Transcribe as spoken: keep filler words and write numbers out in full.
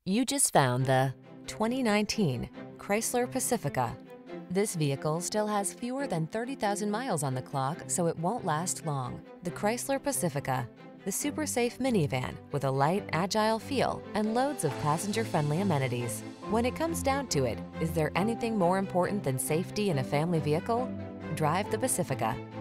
You just found the twenty nineteen Chrysler Pacifica. This vehicle still has fewer than thirty thousand miles on the clock, so it won't last long. The Chrysler Pacifica, the super safe minivan with a light, agile feel and loads of passenger-friendly amenities. When it comes down to it, is there anything more important than safety in a family vehicle? Drive the Pacifica.